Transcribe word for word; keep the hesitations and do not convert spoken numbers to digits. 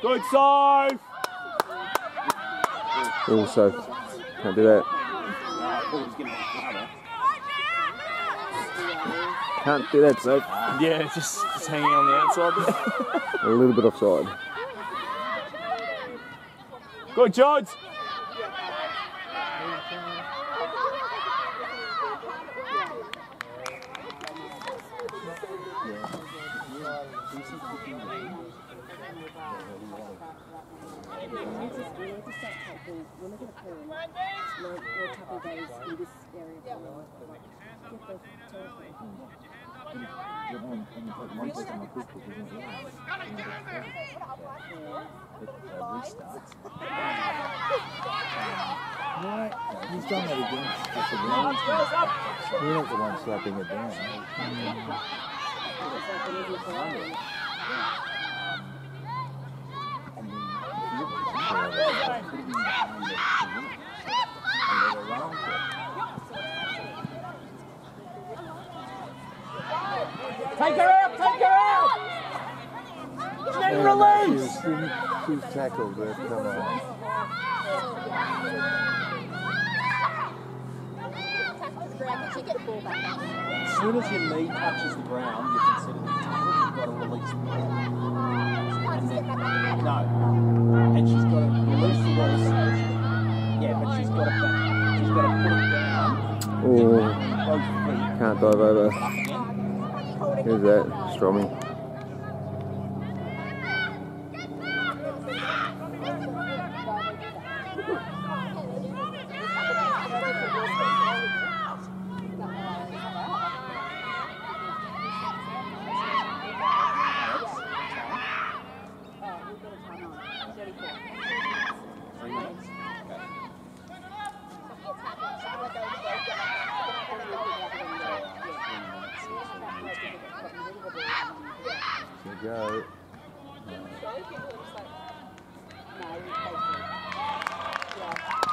Good save! Also, can't do that. Can't do that, so. Yeah, just, just hanging on the outside there. A little bit offside. Good, George! Right, he's done that again. Just again. We're not the one slapping it down. Take her out! Take her out! Then release! She's tackled, but come on. As soon as your knee touches the ground, you consider the tackle. You've got to release the ball. And then, no. And she's got to release the ball. Yeah, but she's got to, she's got to put it down. Oh, Both feet. can't dive over. Who's that? Stromy. Go. No.